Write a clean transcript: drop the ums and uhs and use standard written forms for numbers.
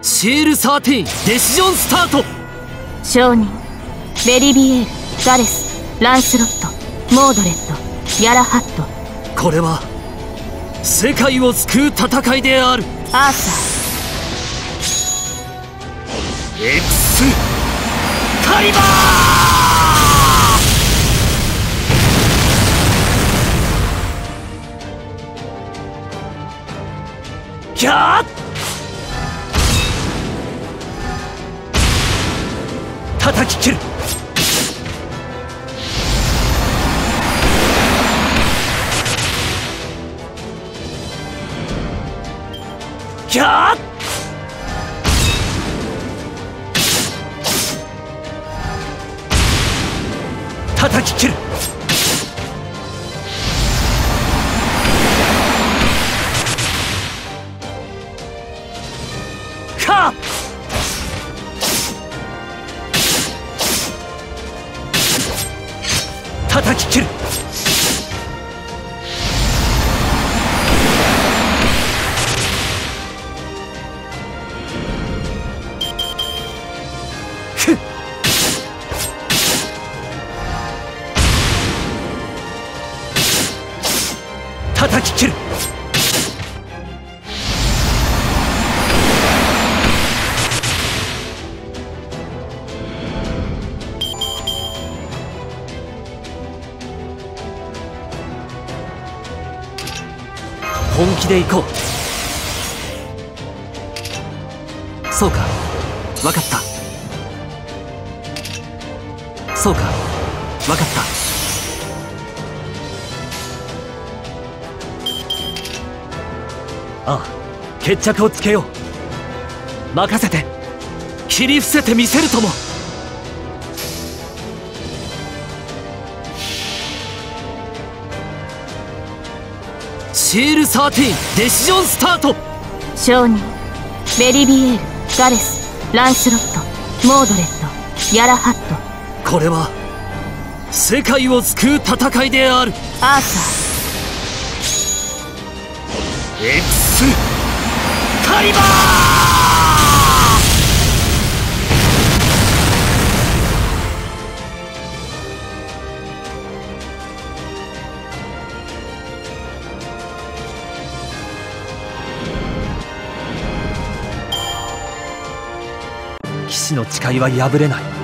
シエル13デシジョンスタート。 証人ベリビエール、ガレス、ランスロット、モードレッド、ギャラハット。 これは世界を救う戦いである。 アーサーエクスカリバー。キャー叩き切る。キャー叩き切る。カー叩き切る。叩き切る。本気で行こう。そうか、分かった。そうか、分かった。ああ、決着をつけよう。任せて。切り伏せてみせるとも。シエル13デシジョンスタート。 証人ベリビエール、ガレス、ランスロット、モードレッド、ギャラハット。 これは世界を救う戦いである。 アーサーエクスカリバー。騎士の誓いは破れない。